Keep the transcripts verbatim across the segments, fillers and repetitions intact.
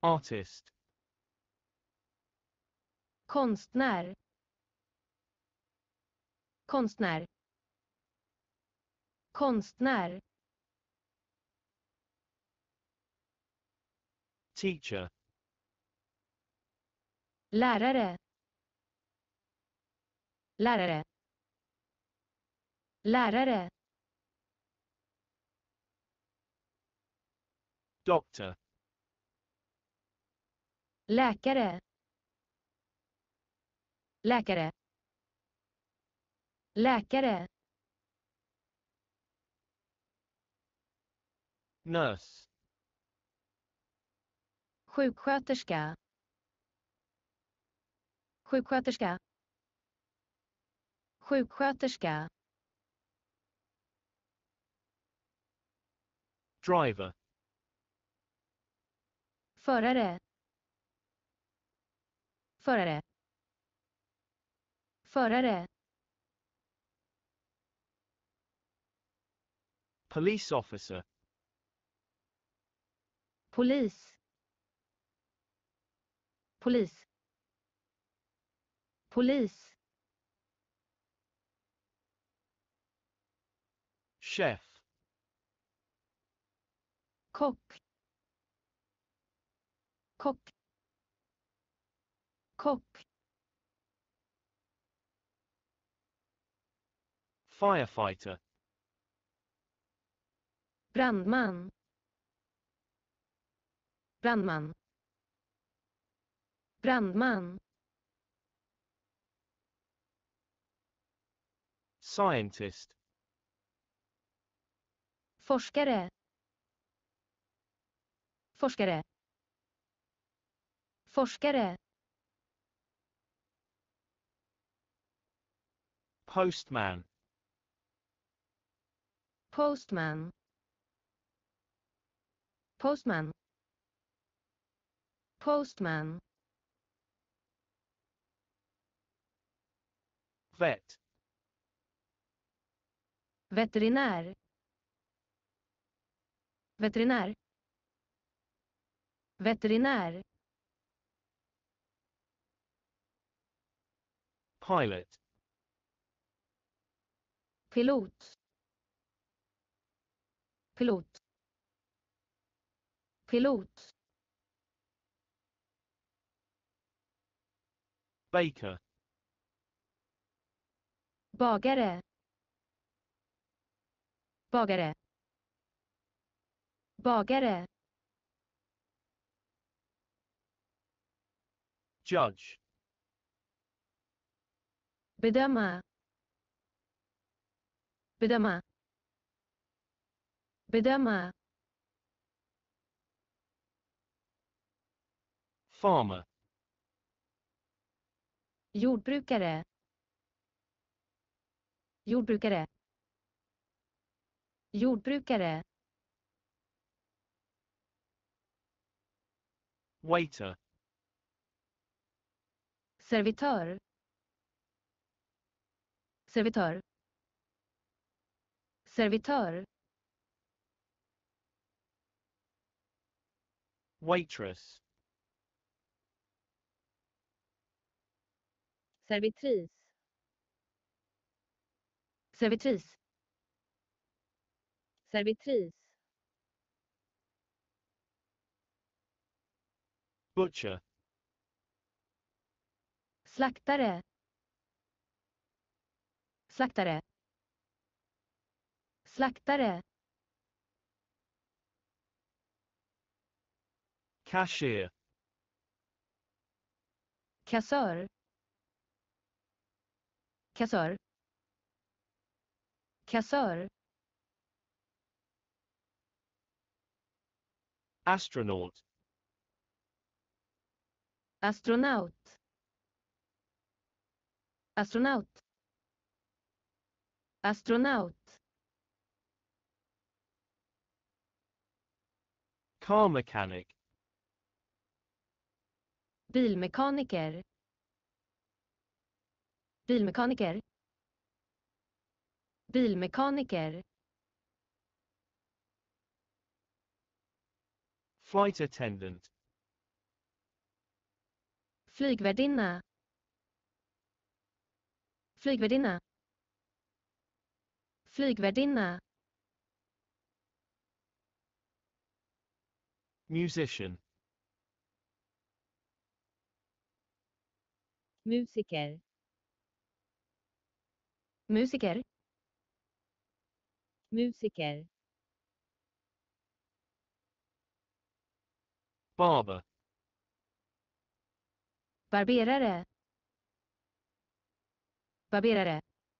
Artist. Konstnär. Konstnär. Konstnär. Teacher. Lärare. Lärare. Lärare. Doctor. Läkare. Läkare. Läkare. Nurse. Sjuksköterska. Sjuksköterska. Sjuksköterska. Driver. Förare. Förare. Förare. Police officer. Polis. Polis. Polis. Chef. Kock. Kock. Kock. Firefighter. Brandman. Brandman. Brandman. Scientist. Forskare. Forskare. Forskare. Postman. Postman. Postman. Postman. Vet. Veterinär. Veterinär. Veterinär. Pilot. Pilot. Pilot. Pilot. Baker. Bagare. Bagare. Bagare. Judge. Bedöma. Bedöma. Bedöma. Farmer. Jordbrukare. Jordbrukare. Jordbrukare. Waiter. Servitör. Servitör. Servitör. Waitress. Servitris. Servitris. Servitris. Butcher. Slaktare. Slaktare. Slaktare. Cashier. Kassör. Kassör. Kassör. Astronaut. Astronaut. Astronaut. Astronaut. Car mechanic. Bilmekaniker. Bilmekaniker. Bilmekaniker. Flight attendant. Flygvärdinna. Flygvärdinna. Flygvärdinna. Musician. Musiker. Musiker. Musiker. Barber. Barberare. Barberare.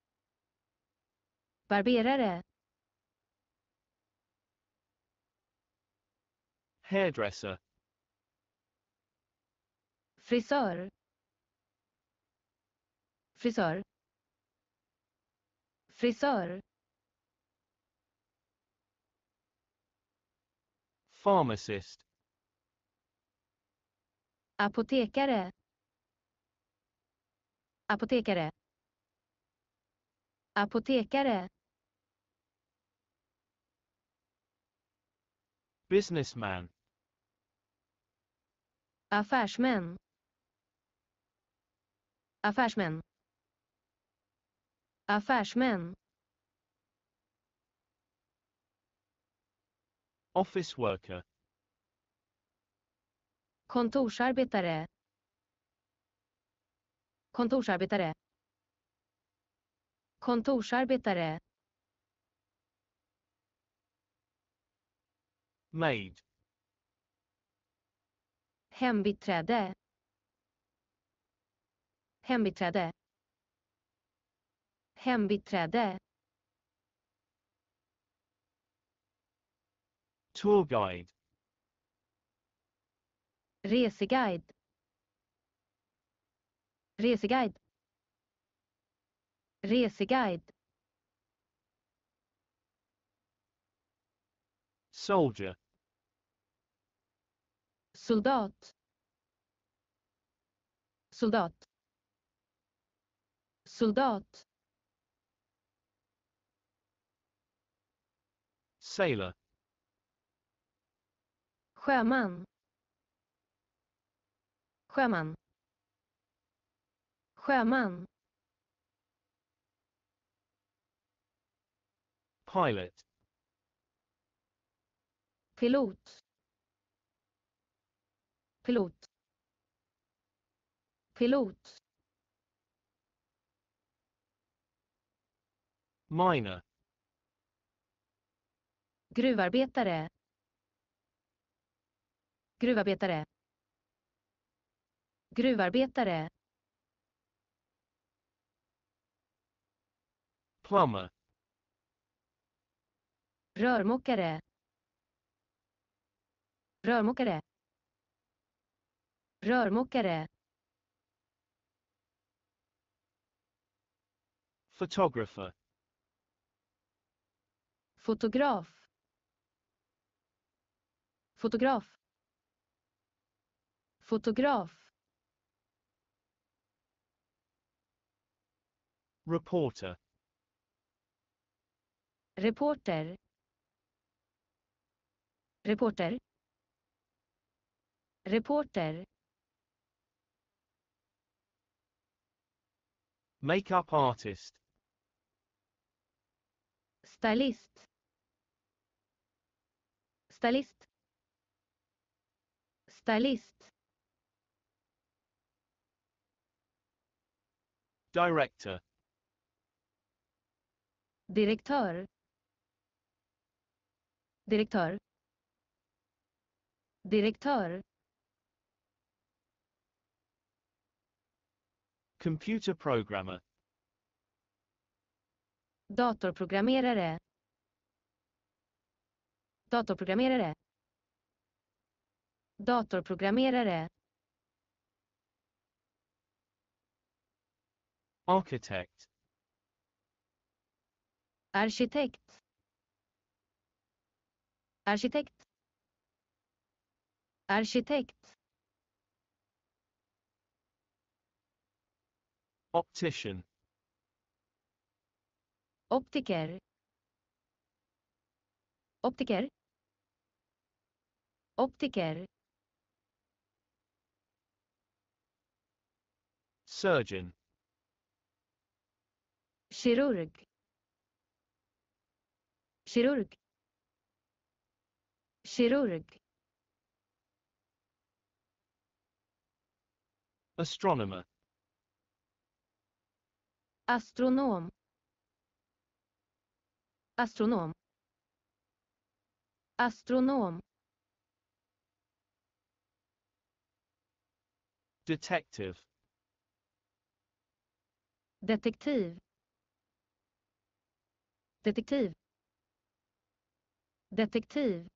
Barberare. Hairdresser. Frisör. Frisör. Frisör. Pharmacist. Apotekare. Apotekare. Apotekare. Businessman. Affärsmän. Affärsmän. Affärsmän. Office worker. Kontorsarbetare. Kontorsarbetare. Kontorsarbetare. Maid. Hembiträde. Hembiträde. Hembiträde. Tour guide. Reseguide. Reseguide. Reseguide. Soldier. Soldat. Soldat. Soldat. Sailor. Sjöman. Sjöman. Sjöman. Pilot. Pilot. Pilot. Pilot. Miner. Gruvarbetare. Gruvarbetare. Gruvarbetare. Plumber. Rörmokare. Rörmokare. Rörmokare. Photographer. Fotograf. Fotograf. Fotograf. Reporter. Reporter. Reporter. Reporter. Makeup artist. Stylist. Stylist. Stylist. Director. Direktör. Direktör. Direktör. Computer programmer. Datorprogrammerare. Datorprogrammerare. Datorprogrammerare. Architect. Arkitekt. Arkitekt. Arkitekt. Optician. Optiker. Optiker. Optiker. surgeon, kirurg, kirurg, kirurg, astronomer, astronom, astronom, astronom, detective, detektiv, detektiv, detektiv,